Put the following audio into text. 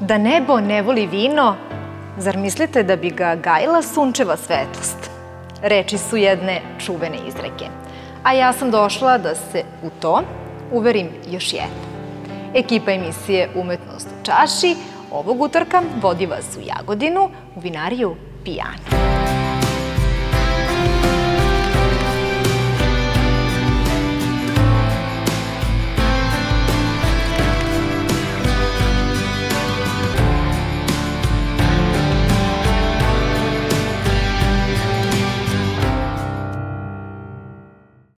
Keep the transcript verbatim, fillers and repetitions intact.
Da nebo ne voli vino, zar mislite da bi ga gajila sunčeva svetlost? Reči su jedne čuvene izreke. A ja sam došla da se u to uverim još jednom. Ekipa emisije Umetnost u čaši ovog utorka vodi vas u Jagodinu, u vinariju Pijana.